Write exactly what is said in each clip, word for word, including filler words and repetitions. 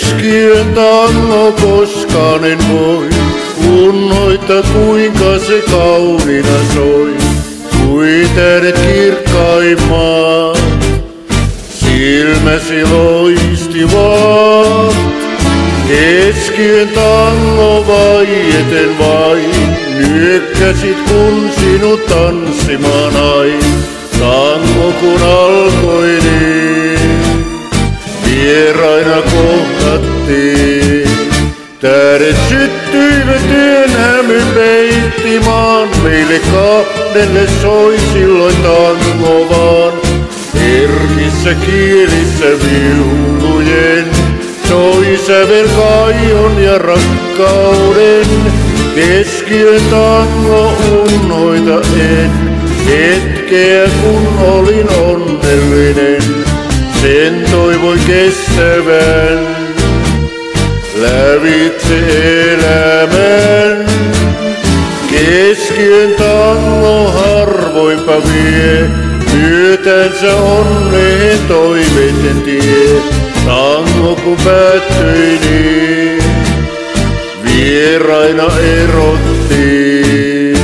Keskiyön tango koskaan en voi unnoittaa, kuinka se kauniina soi. Kuiteet kirkkaimmat silmäsi loistivat. Keskiyön tango vaieten vain nyökkäsit, kun sinut tanssimaan ain. Tango kun alkoi niin vieraina kohdattiin. Tähdet syttyivät yön hämyn peittimaan. Meille kahdelle soi silloin tango vaan. Herkissä kielissä viulujen soi sävel kaion ja rakkauden. Keskiyön tango unnoita en, hetkeä kun olin onnellinen. Sen toivoi kestävän lävitse elämän. Keskiyön tango harvoinpa vie myötänsä onneen toiveiden tie. Tango kun päättyi niin vieraina erottiin.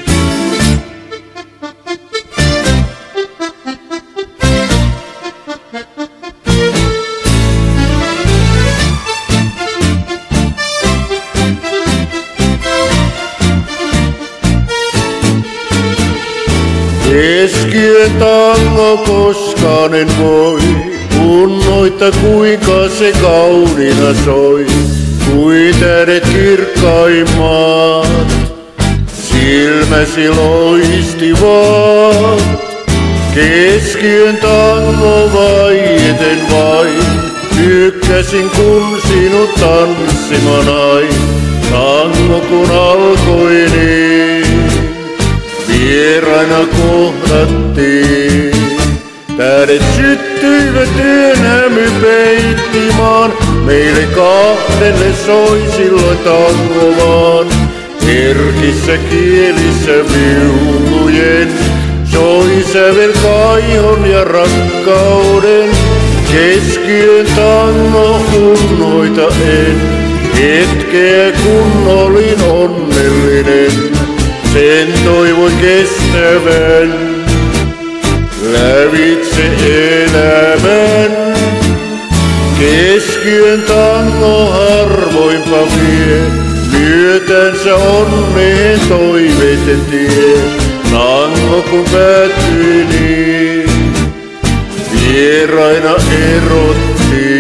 Keskiyön tango koskaan en voi unnoittaa, kuinka se kauniina soi. Kuiteet kirkkaimmat silmäsi loistivat. Keskiyön tango vaieten vain nyökkäsin, kun sinut tanssimaan ain. Tango kun alkoi niin vieraina kohdattiin. Tähdet syttyivät yön hämy peittimaan. Meille kahdelle soi silloin tango vaan. Herkissä kielissä viulujen soi sävel kaion ja rakkauden. Keskiyön tango unnoita en, hetkeä kun olin onnellinen. Sen toivoi kestävän lävitse elämän. Keskiyön tango harvoinpa vie myötänsä onneen toiveiden tie. Tango kun päättyi niin vieraina erottiin.